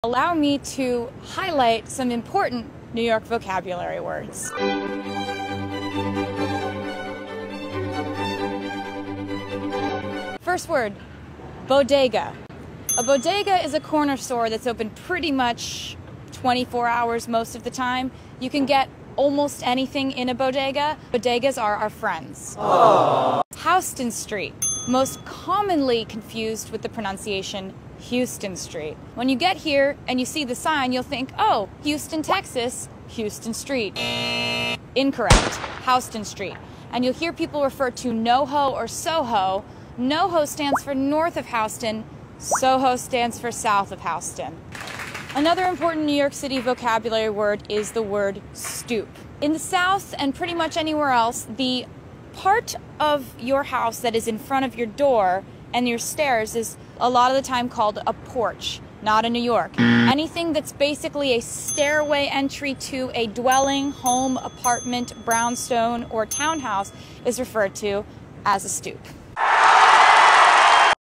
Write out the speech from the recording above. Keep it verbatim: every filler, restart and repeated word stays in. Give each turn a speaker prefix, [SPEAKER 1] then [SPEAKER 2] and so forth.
[SPEAKER 1] Allow me to highlight some important New York vocabulary words. First word, bodega. A bodega is a corner store that's open pretty much twenty-four hours most of the time. You can get almost anything in a bodega. Bodegas are our friends. Aww. Houston Street, most commonly confused with the pronunciation Houston Street. When you get here and you see the sign, you'll think, oh, Houston, Texas, Houston Street. Incorrect, Houston Street. And you'll hear people refer to NoHo or Soho. NoHo stands for north of Houston, Soho stands for south of Houston. Another important New York City vocabulary word is the word stoop. In the South and pretty much anywhere else, the part of your house that is in front of your door and your stairs is a lot of the time called a porch. Not in New York. Anything that's basically a stairway entry to a dwelling, home, apartment, brownstone, or townhouse is referred to as a stoop.